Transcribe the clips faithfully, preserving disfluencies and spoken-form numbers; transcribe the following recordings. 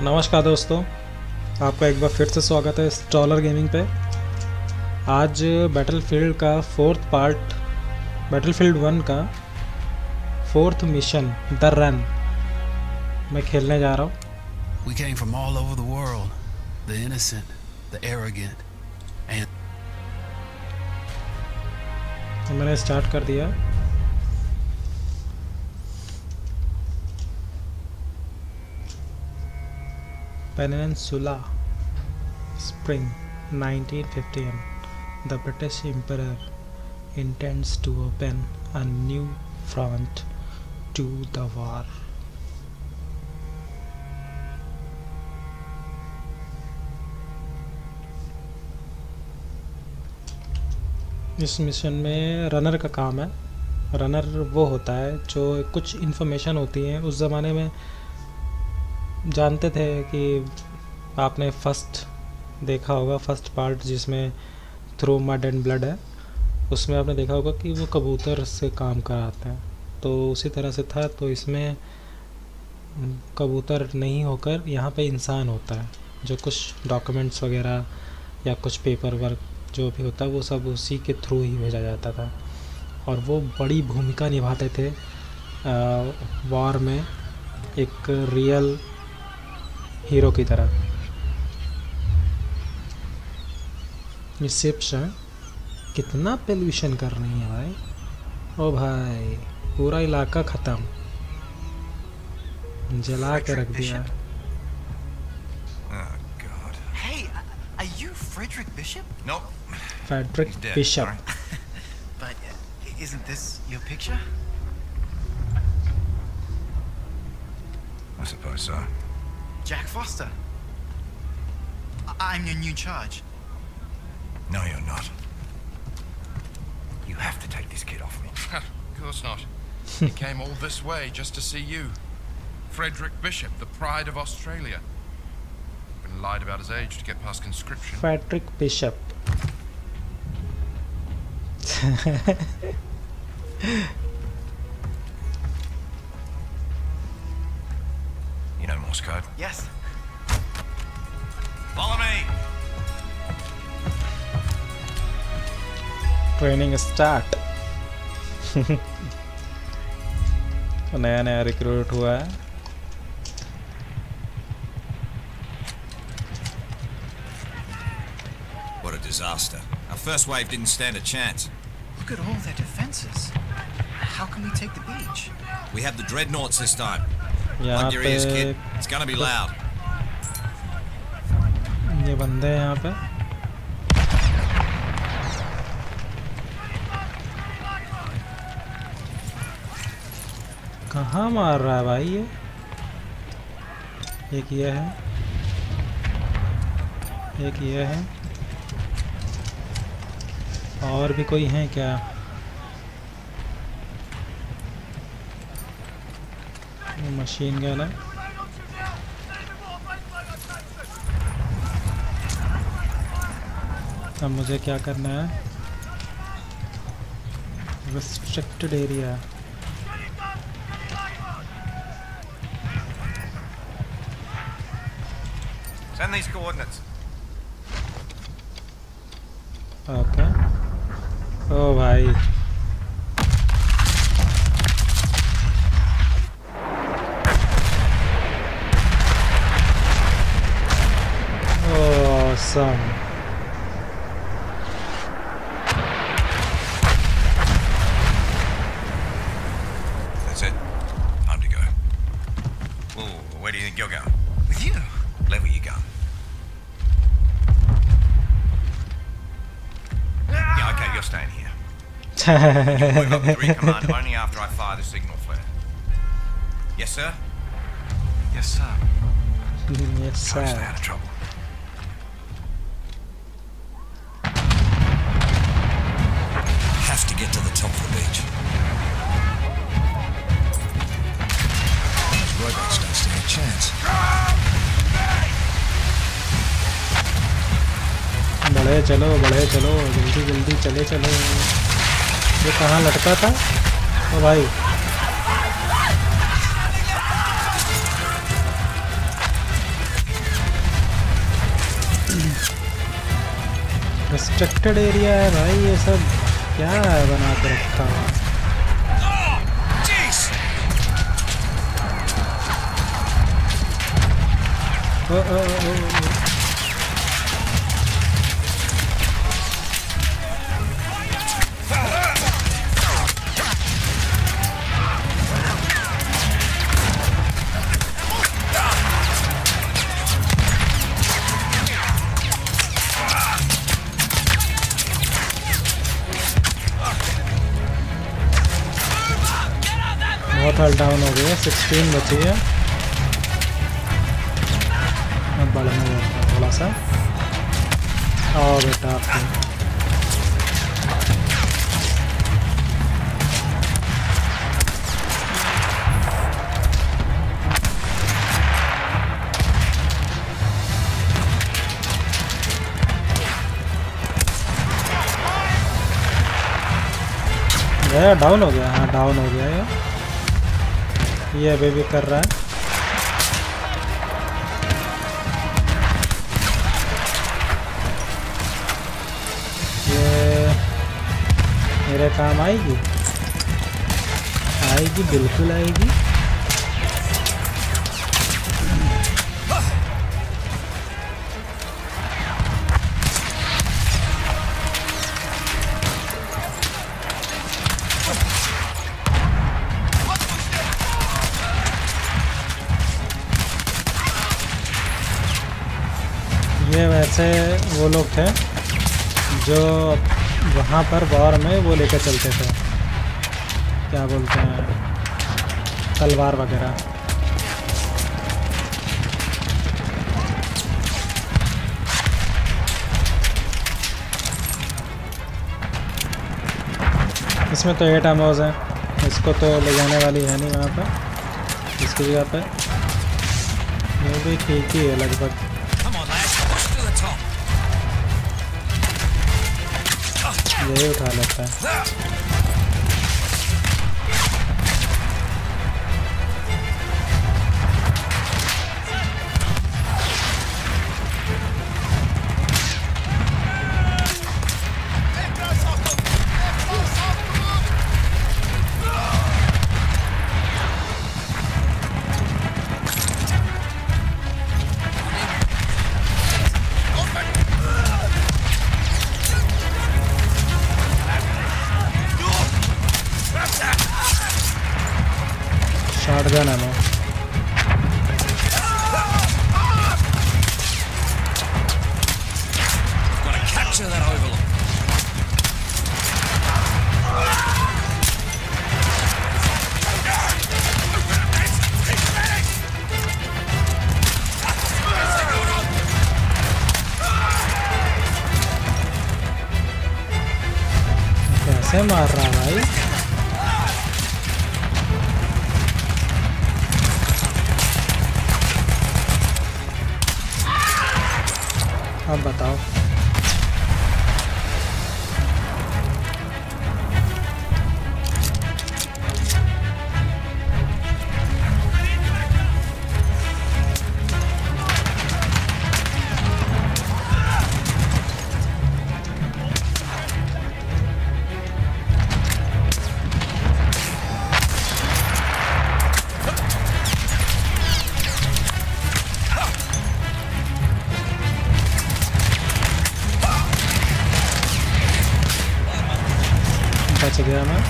नमस्कार दोस्तों, आपका एक बार फिर से स्वागत है स्टॉलर गेमिंग पे। आज बैटलफील्ड का फोर्थ पार्ट, बैटलफील्ड वन का फोर्थ मिशन द रन मैं खेलने जा रहा हूँ। We came from all over the world, the innocent, the arrogant, and तो मैंने स्टार्ट कर दिया। Peninsula, Spring nineteen fifty-one. The British Emperor intends to open a new front to the war. इस मिशन में रनर का काम है। रनर वो होता है जो कुछ इन्फॉर्मेशन होती है। उस ज़माने में जानते थे कि आपने फर्स्ट देखा होगा, फर्स्ट पार्ट जिसमें थ्रू मड एंड ब्लड है, उसमें आपने देखा होगा कि वो कबूतर से काम कराते हैं। तो उसी तरह से था। तो इसमें कबूतर नहीं होकर यहाँ पे इंसान होता है, जो कुछ डॉक्यूमेंट्स वगैरह या कुछ पेपर वर्क जो भी होता है वो सब उसी के थ्रू ही भेजा जाता था। और वो बड़ी भूमिका निभाते थे वॉर में, एक रियल हीरो की तरह। ये शिप्स हैं, कितना पोल्यूशन कर रही है भाई। ओ भाई, पूरा इलाका ख़त्म, जला के रख दिया। Oh God. Hey, are you Frederick Bishop? Nope. Frederick He's dead. Bishop. Sorry. But uh, isn't this your picture? I suppose so. Jack Foster. I- I'm your new charge. No, you're not. You have to take this kid off me. Of course not. He came all this way just to see you. Frederick Bishop, the pride of Australia. Been lied about his age to get past conscription. Frederick Bishop. You know Morse code? Yes. Follow me! Training start. तो नया नया recruit हुआ है। What a disaster. Our first wave didn't stand a chance. Look at all their defenses. How can we take the beach? We have the dreadnoughts this time. यहाँ Plug your ears, पे kid. It's gonna be loud. ये बंदे हैं यहाँ पे। कहाँ मार रहा है भाई ये? एक ये है, एक ये है, और भी कोई है क्या? मशीन गन है। अब मुझे क्या करना है? Restricted area. Send these coordinates. Okay. ओ भाई, awesome. That's it. Time to go. Whoa, where do you think you're going? With you? Level your gun. Yeah, okay, you're staying here. Move up to recommand only after I fire the signal flare. Yes, sir? Yes, sir. yes Try to stay sir। out of trouble. Have to get to the top of the beach. Those robots don't stand a chance. बढ़े चलो, बढ़े चलो, जल्दी जल्दी चले चलो। ये कहाँ लटका था? ओ भाई, रिस्ट्रिक्टेड एरिया है भाई, ये सब क्या है बना के रखा हुआ। ओ ओ ओ ओ बहुत हेल्थ डाउन हो गई है, सिक्सटीन बची है। अब बढ़ने देता है थोड़ा सा। आओ बेटा आपको गया, डाउन हो गया। हाँ डाउन हो गया ये ये अभी भी कर रहा है। ये मेरे काम आएगी आएगी बिल्कुल आएगी। ये वैसे वो लोग थे जो वहाँ पर वॉर में वो लेकर चलते थे, क्या बोलते हैं, तलवार वगैरह। इसमें तो एट एमोज हैं, इसको तो ले जाने वाली है नहीं वहाँ पर इसकी जगह पे। ये भी ठीक ही है लगभग। यही उठा लेता है। शॉटगन है ना, कैसे मार रहा भाई। अब बताओ बच गया मैं।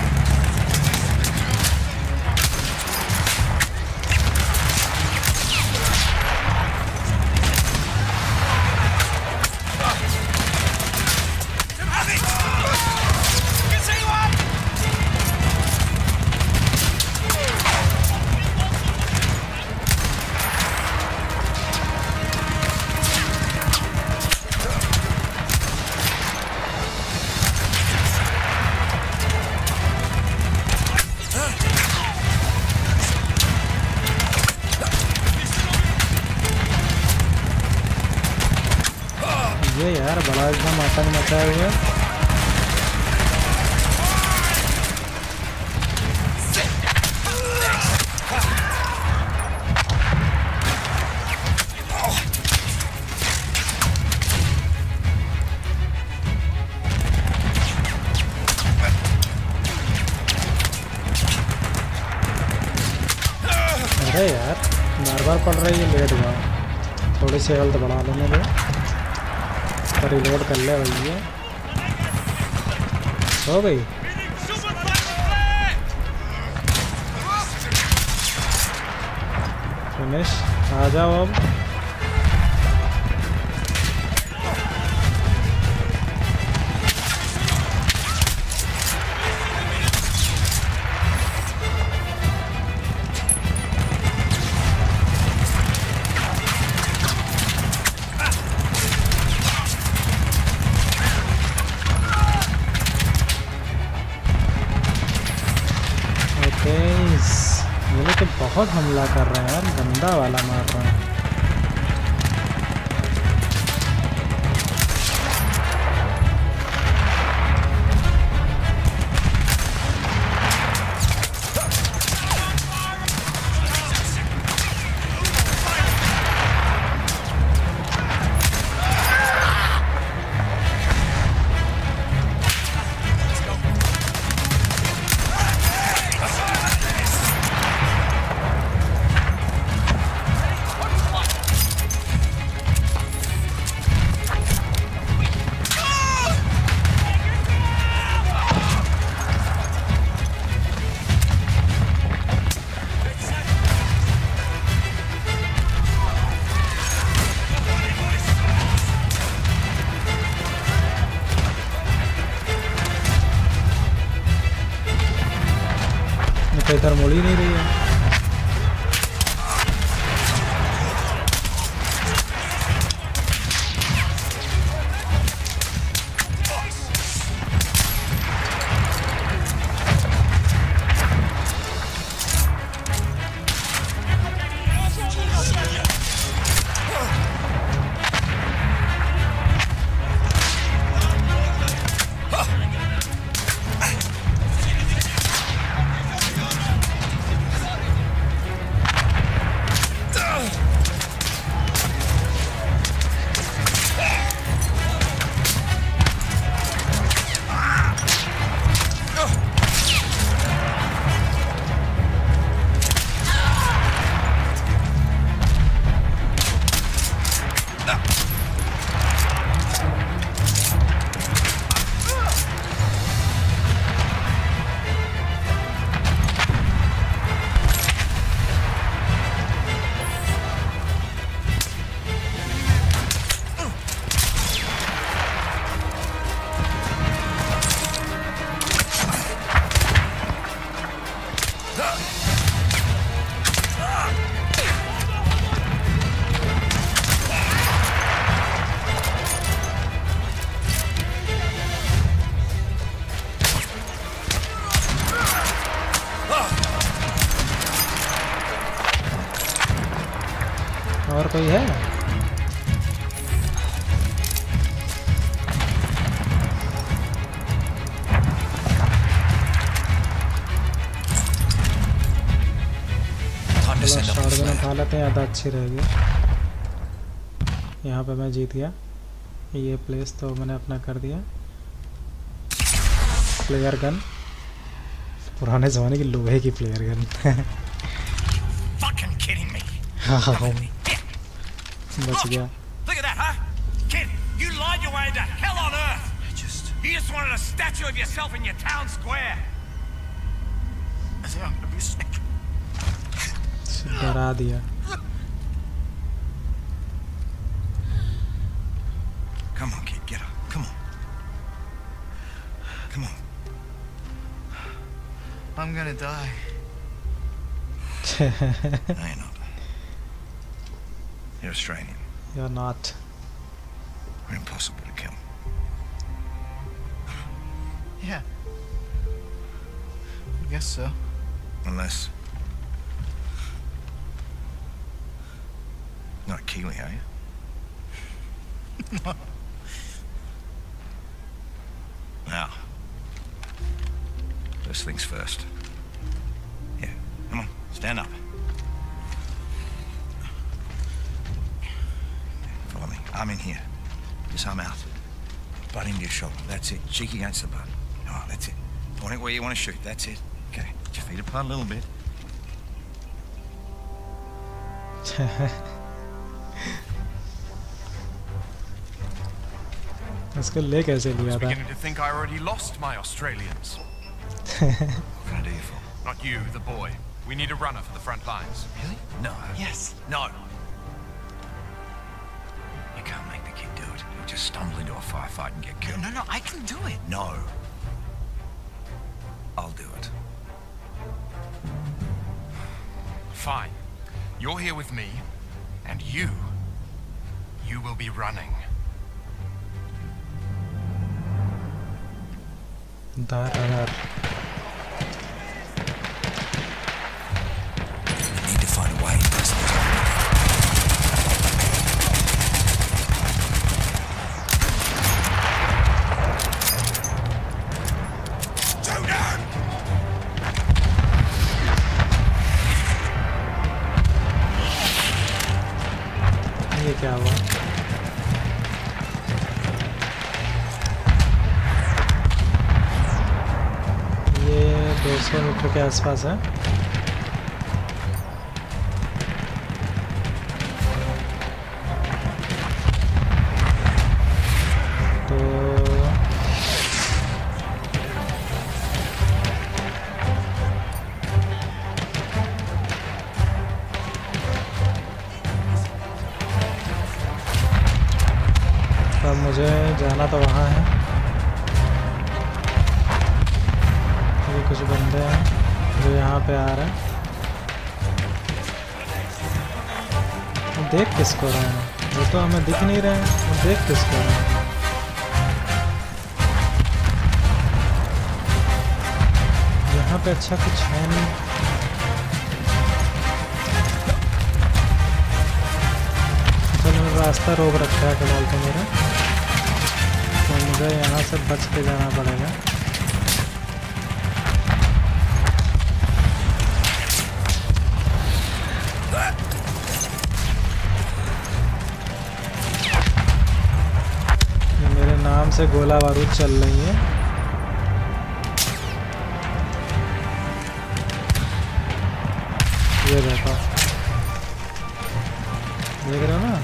ये यार बड़ा एकदम आतंक मचाए हुए। पड़ रही है, लेट जाओ। थोड़ी सी हेल्थ बढ़ा लेने दो, तो रिलोड कर ले भैया। हो गई। फिनिश। आ जाओ अब। ये तो बहुत हमला कर रहे हैं यार, गंदा वाला मार रहा है। तो इधर मुड़ ही नहीं रही है। और कोई है? शॉटगन उठा लेते हैं, ज़्यादा अच्छी रहेगी। यहाँ पे मैं जीत गया। ये प्लेस तो मैंने अपना कर दिया। प्लेयर गन, पुराने ज़माने की लोहे की प्लेयर गन। हाँ बच गया। Look at that, huh? Kid, you lied your way into hell on earth. I just... You just wanted a statue of yourself in your town square. I think I'm gonna be sick. डरा दिया। Come on, kid, get up. Come on. Come on. I'm gonna die. No, you're not. You're Australian. You're not. We're impossible to kill. Yeah. I guess so. Unless... Not Keely, are you? No. Now, first things first. Yeah, come on, stand up. Follow me. I'm in here. Just arm out. Butt into your shoulder. That's it. Cheek against the butt. All right, that's it. Point it where you want to shoot. That's it. Okay. Put your feet apart a little bit. इसको ले कैसे I लिया was था? beginning to think I already lost my Australians. What can I do you for? Not you, the boy. We need a runner for the front lines. Really? No. Yes. No. You can't make the kid do it. He'll just stumble into a firefight and get killed. No, no, I can do it. No. I'll do it. Fine. You're here with me, and you, you will be running. The runner. Need to find a way to pass this. ये क्या हुआ? ये दो सौ metre के आसपास है। तो अब मुझे जाना तो वहाँ है। ये कुछ बंदे हैं जो यहाँ पे आ रहे हैं। देख किसको रहे हैं? वो तो हमें दिख नहीं रहे हैं। वो देख किसको रहे हैं? यहाँ पे अच्छा कुछ है नहीं। तो मैंने रास्ता रोक रखा है फिलहाल तो मेरा, तो मुझे यहाँ से बच के जाना पड़ेगा। ये मेरे नाम से गोला बारूद चल रही है। ये देखो, देख रहे हो ना?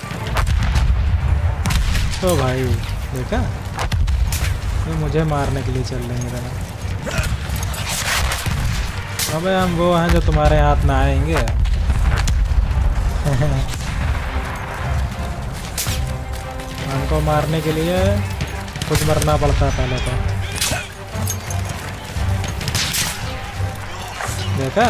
तो भाई देखा, ये मुझे मारने के लिए चल रहे हैं। अबे हम वो हैं जो तुम्हारे हाथ में आएंगे। हमको मारने के लिए खुद मरना पड़ता है पहले तो। देखा,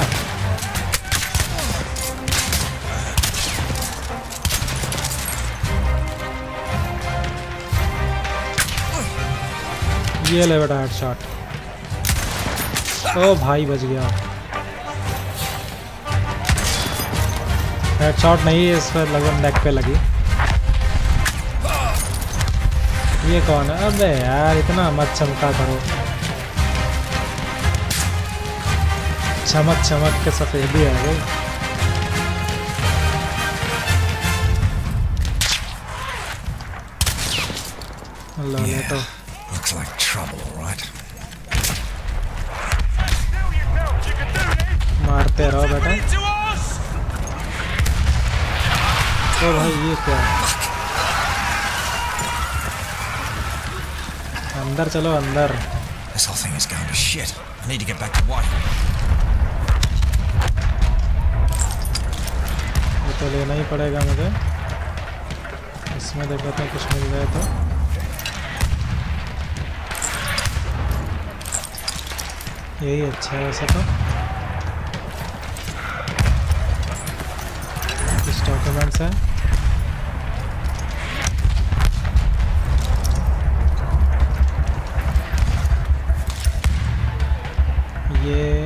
ये ले बेटा हेडशॉट। ओ भाई बच गया। हेडशॉट नहीं, इस पर लगभग नेक पे लगी। ये कौन है? अबे यार इतना मत चमका करो। चमक चमक के सफेदी है भाई। अल्लाह ने तो Looks like trouble, all right? मारते रहो बेटा। ओ भाई ये क्या है? अंदर चलो अंदर। This whole thing is going to shit. I need to get back to White. ये तो लेना ही पड़ेगा मुझे। इसमें देखो तो कुछ मिल जाए तो। यही अच्छा है वैसे तो। कुछ डॉक्यूमेंट्स हैं। ये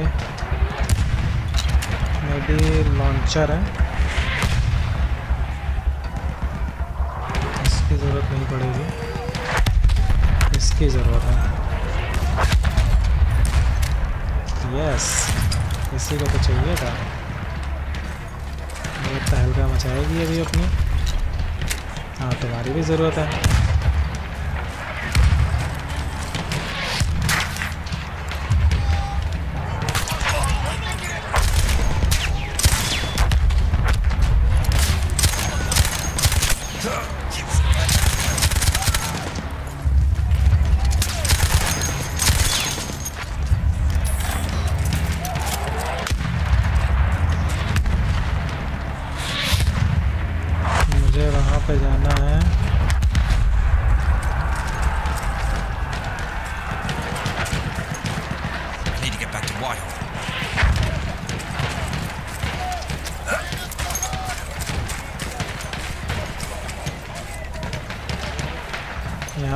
मेरी लॉन्चर है, इसकी ज़रूरत नहीं पड़ेगी, इसकी ज़रूरत है। यस, इसी को तो चाहिए था। बहुत तहलका मचाएगी अभी अपनी। हाँ, तुम्हारी भी ज़रूरत है।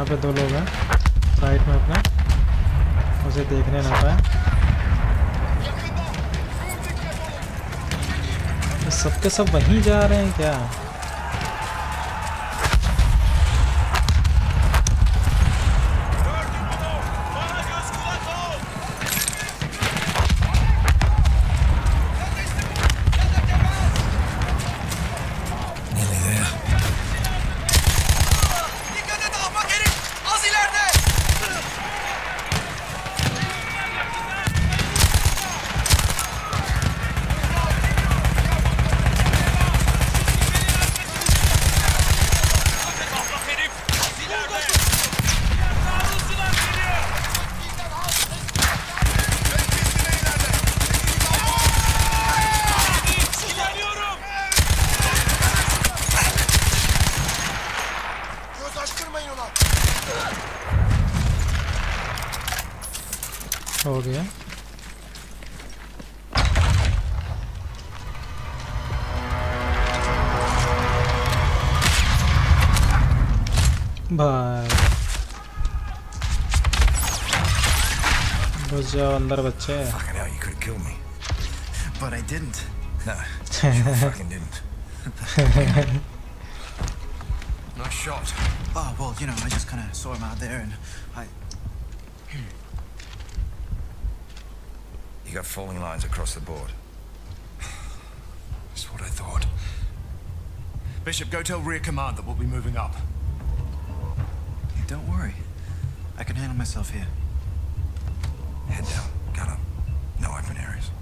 पे दो लोग हैं राइट में अपने, उसे देखने ना पाए। सबके सब वहीं जा रहे हैं क्या? हो गया। भाई घुस जाओ अंदर बच्चे। Fucking hell, you could have killed me. But I didn't. No, you fucking didn't. Nice shot. Oh, well, you know, I just kind of saw him out there and I... You got falling lines across the board. That's what I thought. Bishop, go tell rear command that we'll be moving up. Don't worry. I can handle myself here. Head down, gun up. No open areas.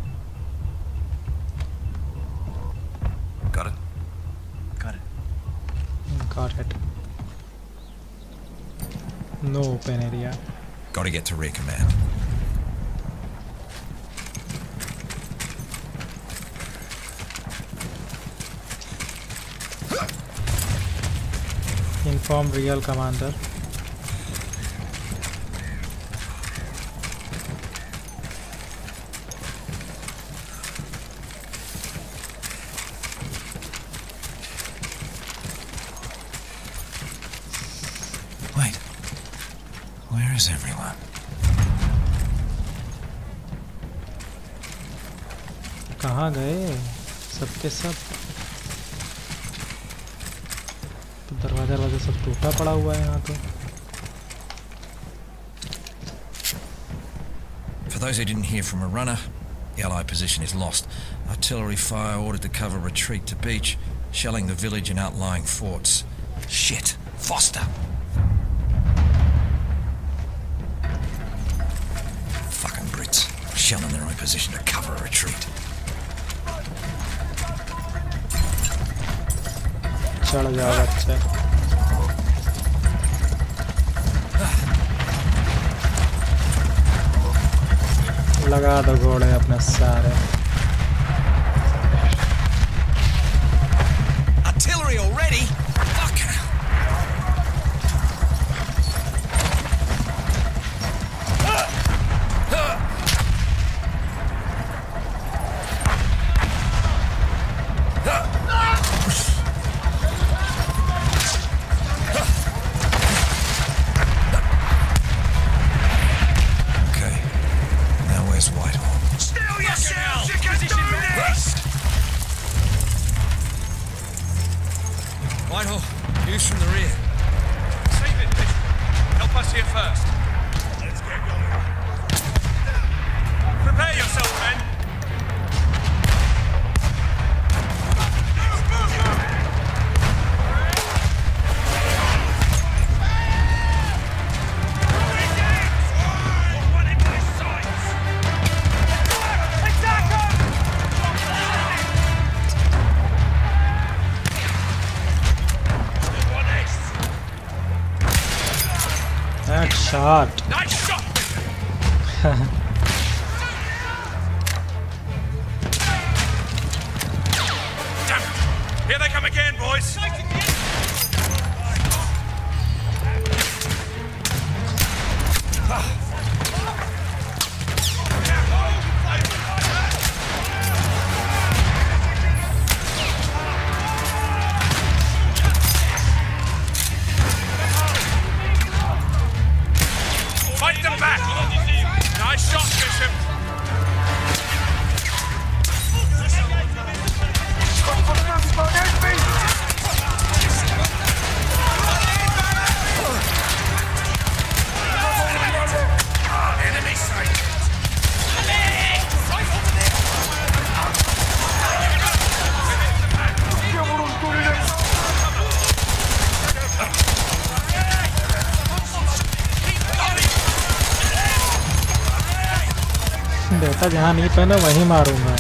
Got it? Got it. Got it. No open area. Gotta get to rear command. Inform real commander. Wait. Where is everyone? कहाँ गए सबके सब? दरवाजा दरवाजा सब टूटा पड़ा हुआ है यहाँ तो। For those who didn't hear from a runner, the Allied position is lost. Artillery fire ordered to cover retreat to beach, shelling the village and outlying forts. Shit! Foster! Fucking Brits. Shelling their own position to cover a retreat. चढ़ जाओ बच्चे। लगा दो घोड़े अपने सारे। Artillery already? Fuck! Whitehall, use from the rear. Save it, Bishop. Help us here first. Let's get going. Prepare yourself, men. That shot. Nice shot. Damn it. Here they come again, boys. attack! Nice shot, Bishop! Enemy sight! बेटा जहाँ नहीं पहने वहीं मारूंगा।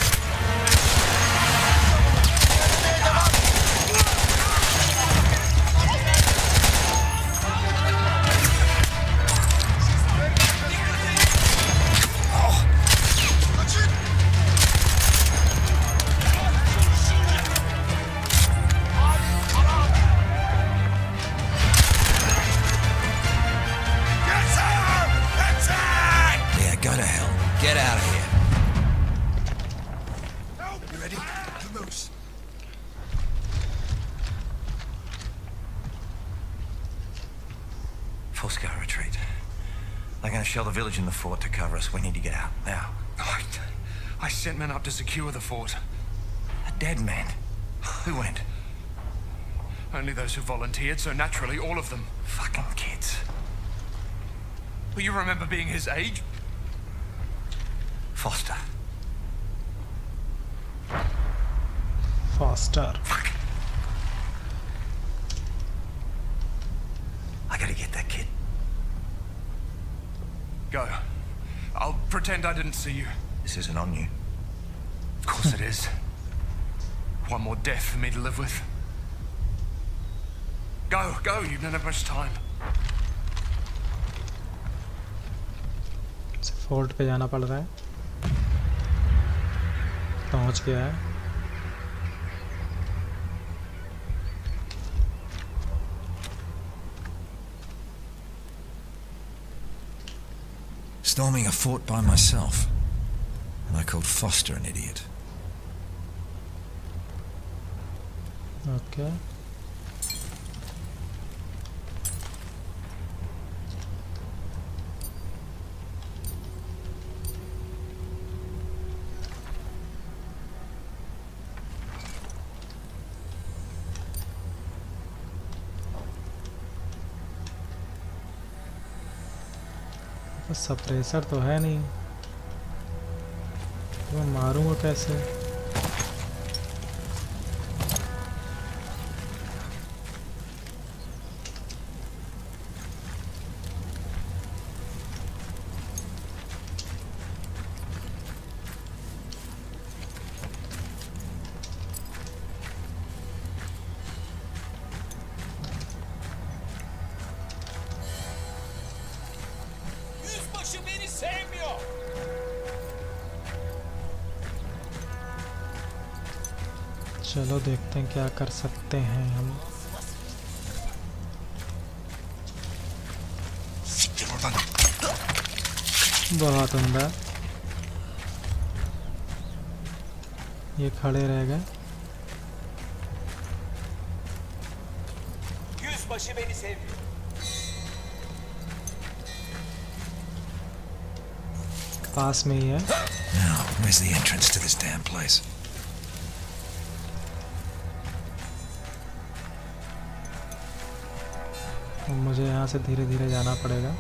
Yeah, go to hell. Get out of here. You ready? To moose. Full scout retreat. They're gonna shell the village and the fort to cover us. We need to get out, now. I, I sent men up to secure the fort. A dead man? Who went? Only those who volunteered, so naturally all of them. Fucking kids. Well, you remember being his age? Foster. Foster. Fuck. I gotta get that kid. Go. I'll pretend I didn't see you. This isn't on you. Of course it is. One more death for me to live with. Go, go, you don't have much time. Fort पे जाना पड़ रहा है। पहुंच गया है। Storming a fort by myself. And I called Foster an idiot. Okay. Suppressor तो है नहीं, तो मैं मारूंगा कैसे? चलो देखते हैं क्या कर सकते हैं हम। बहुत अंदर ये खड़े रह गए। पास में ही है। Now, where's the entrance to this damn place? मुझे यहाँ से धीरे धीरे जाना पड़ेगा।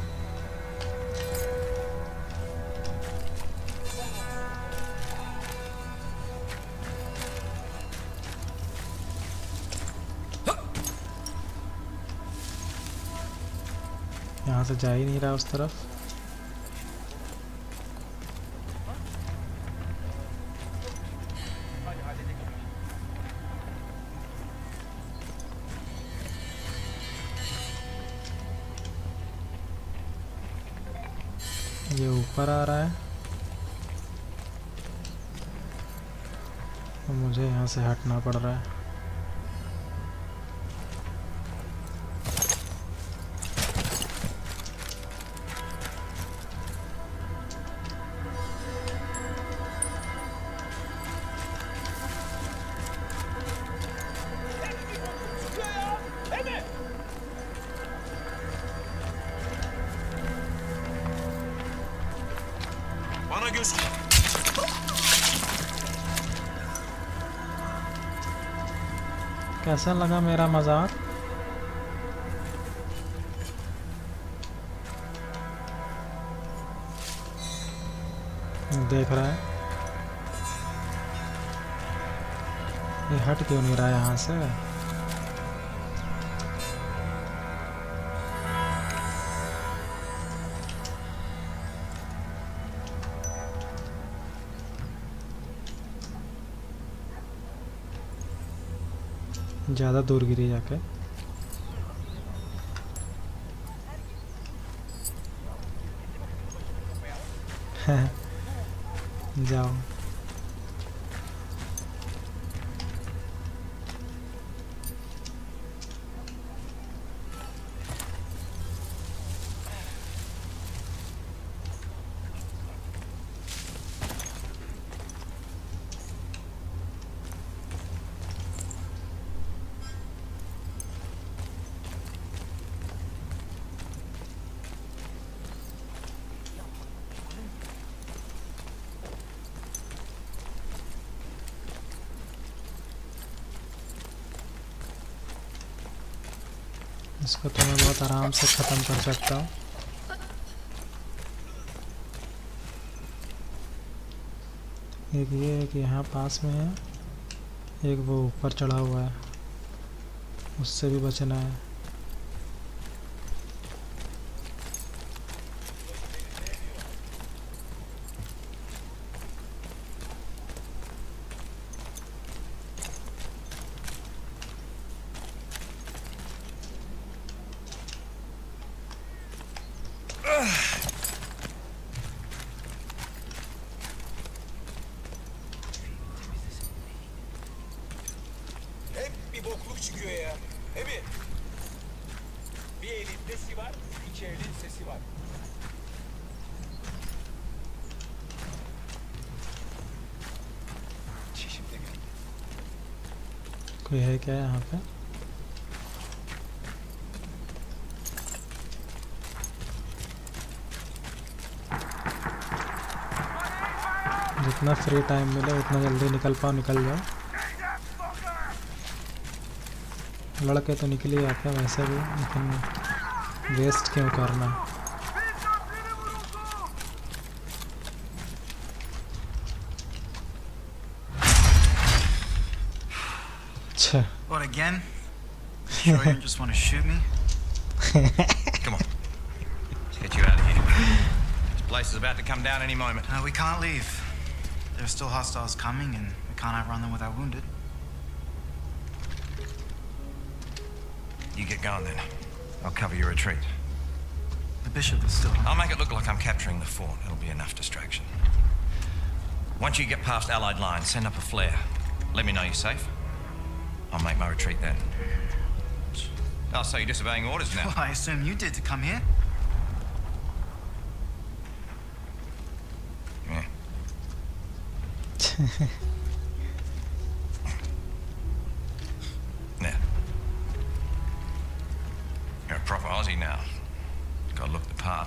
यहाँ से जा ही नहीं रहा उस तरफ। ये ऊपर आ रहा है तो मुझे यहाँ से हटना पड़ रहा है। göz. कैसा लगा मेरा मजाक? देख रहा है ये हट क्यों नहीं रहा है यहाँ से? ज़्यादा दूर गिरी जाके। जाओ। इसको तो मैं बहुत आराम से ख़त्म कर सकता हूँ। एक ये है कि यहाँ पास में है, एक वो ऊपर चढ़ा हुआ है, उससे भी बचना है। कोई है क्या यहाँ पे? जितना फ्री टाइम मिले उतना जल्दी निकल पाओ, निकल जाओ। लड़के तो निकल ही आते हैं वैसे भी, लेकिन वेस्ट क्यों करना? What again? Sure you don't just want to shoot me? Come on. Let's get you out of here. This place is about to come down any moment. Uh, we can't leave. There are still hostiles coming, and we can't outrun them with our wounded. You get going then. I'll cover your retreat. The bishop is still... I'll make it look like I'm capturing the fort. It'll be enough distraction. Once you get past Allied lines, send up a flare. Let me know you're safe. I'll make my retreat then. Oh, so you're disobeying orders now? Well, I assume you did to come here. Yeah. Now. You're a proper Aussie now. Gotta look the part.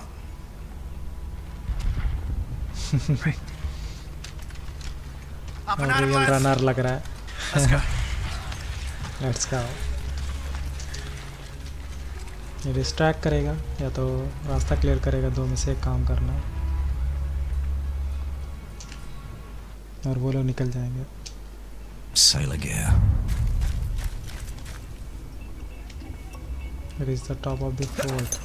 Up and out of real life. Runner लग रहा है। Let's go. Let's go. ये distract करेगा या तो रास्ता clear करेगा, दो में से एक काम करना है और वो लोग निकल जाएंगे। Sailor gear. Reach the top of the fort.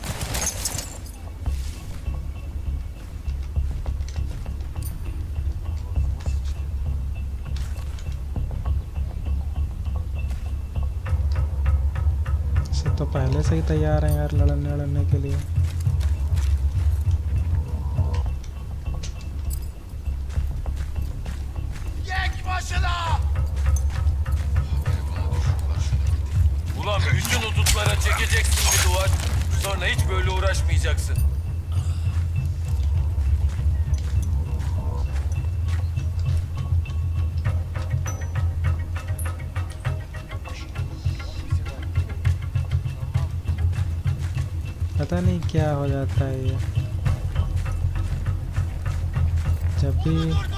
तो पहले से ही तैयार हैं यार लड़ने लड़ने के लिए। Ulan bütün hudutlara çekeceksin bir duvar. Sonra hiç böyle uğraşmayacaksın. पता नहीं क्या हो जाता है ये। जब भी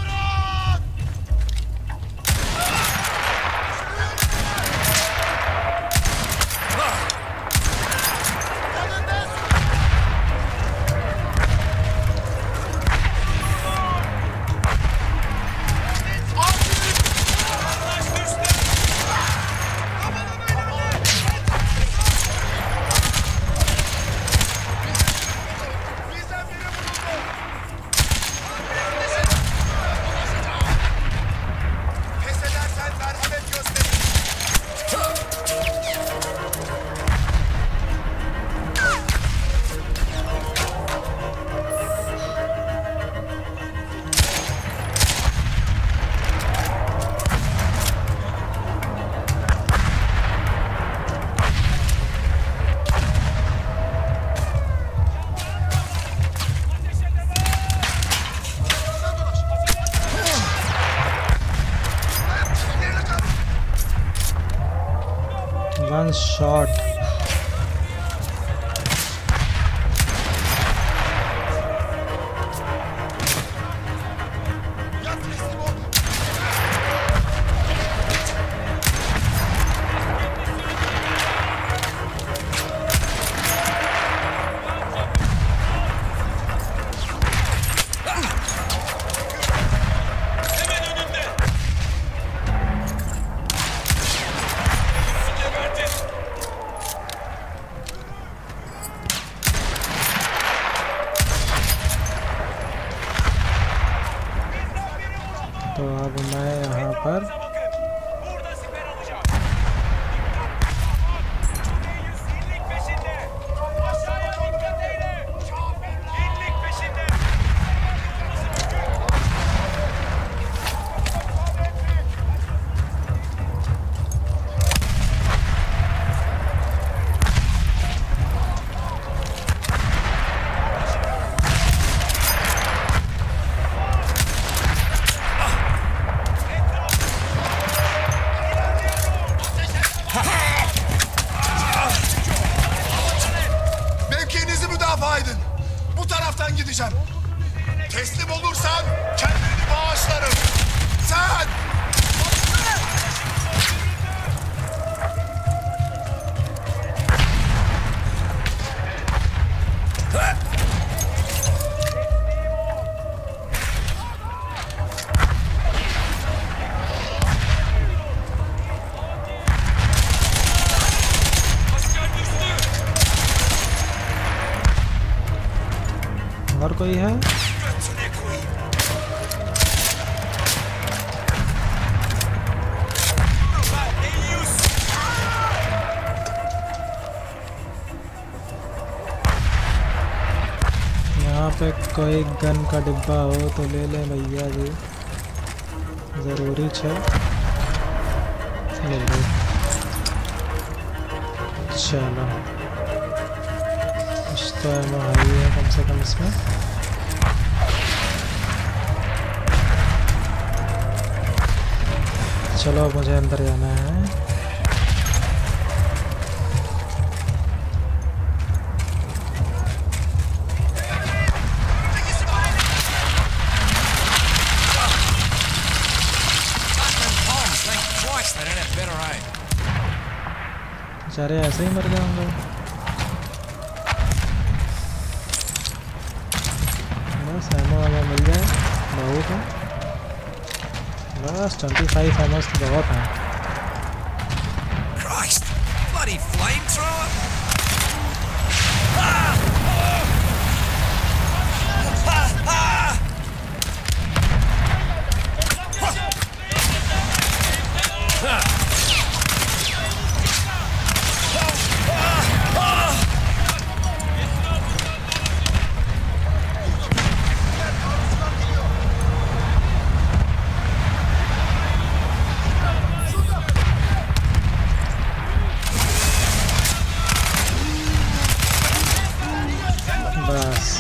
one shot. तो अब मैं यहाँ पर mevkiinizi müdafaa edin. Bu taraftan gideceğim. Teslim olursan kendini bağışlarım. Sen! और कोई है? यहाँ पे कोई गन का डिब्बा हो तो ले ले भैया जी, ज़रूरी है। ले लो। चलो कुछ तो एमो है कम से कम इसमें। चलो मुझे अंदर जाना है। बेचारे ऐसे ही मर गए होंगे। बस एमो एमो मिल जाए बहुत है। बस ट्वेंटी फाइव एमोस तो बहुत हैं। Christ! Bloody flamethrower! बस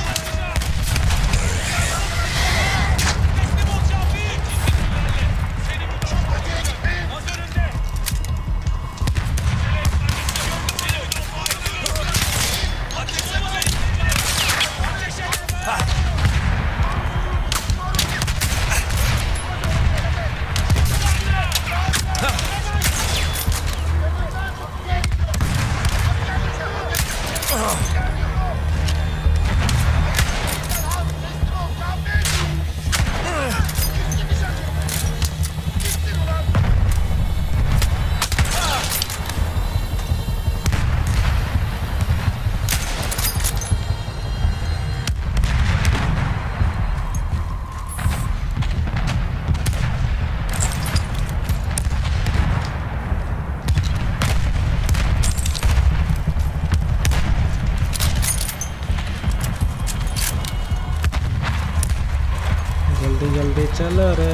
जल्दी जल्दी चलो रे।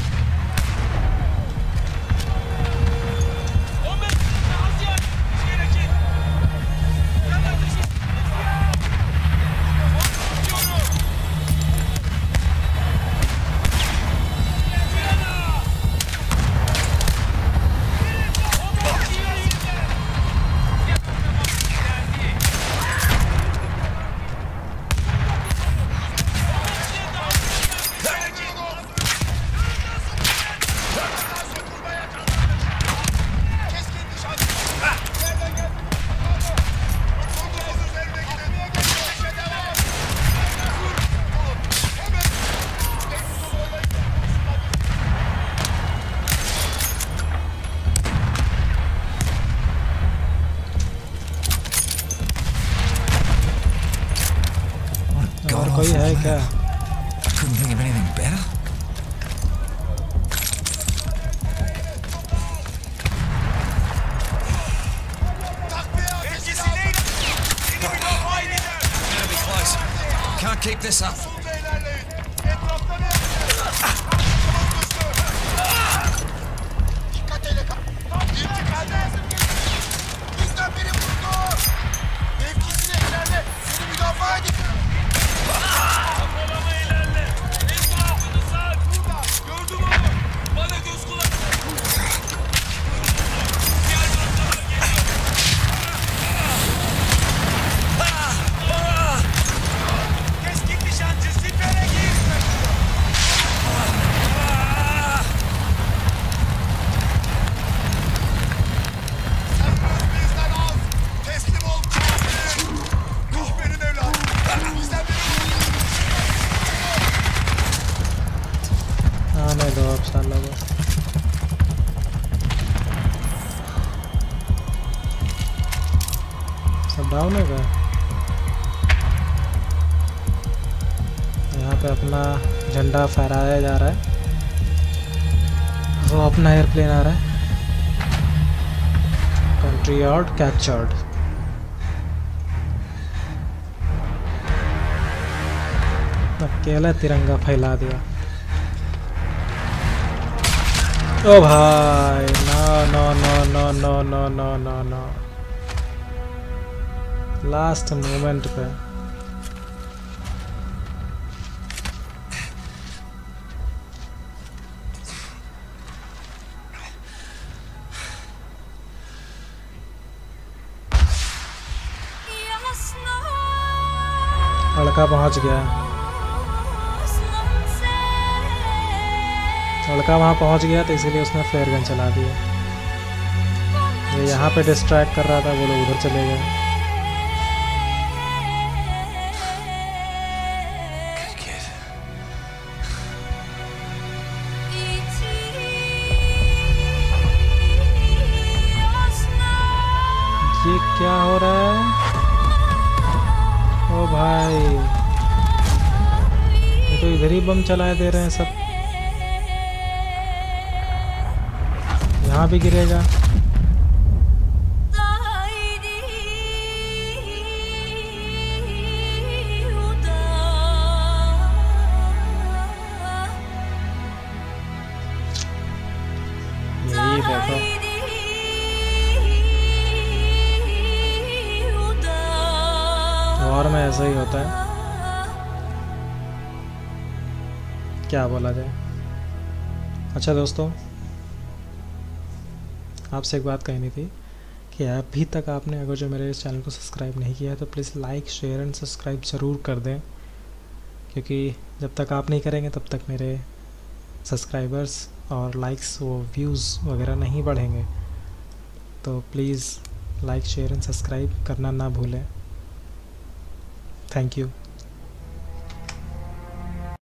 कोई है क्या? I couldn't think of anything better. Gotta be close. Can't keep this up. Down होगा। यहाँ पे अपना झंडा फहराया जा रहा है, वो अपना एयरप्लेन आ रहा है। Country yard captured. अकेला तिरंगा फैला दिया। ओ भाई no no no no no no no no no last moment पे लड़का पहुंच गया। लड़का वहां पहुंच गया तो इसीलिए उसने फ्लेयर गन चला दिया। ये यहाँ पे डिस्ट्रैक्ट कर रहा था, वो लोग उधर चले गए। ये क्या हो रहा है? ओ भाई ये तो इधर ही बम चलाए दे रहे हैं सब। यहाँ भी गिरेगा। यही देखो वॉर में ऐसा ही होता है, क्या बोला जाए। अच्छा दोस्तों, आपसे एक बात कहनी थी कि अभी तक आपने अगर जो मेरे इस चैनल को सब्सक्राइब नहीं किया है तो please like share and subscribe ज़रूर कर दें, क्योंकि जब तक आप नहीं करेंगे तब तक मेरे सब्सक्राइबर्स और लाइक्स वो व्यूज़ वगैरह नहीं बढ़ेंगे। तो please like share and subscribe करना ना भूलें। Thank you.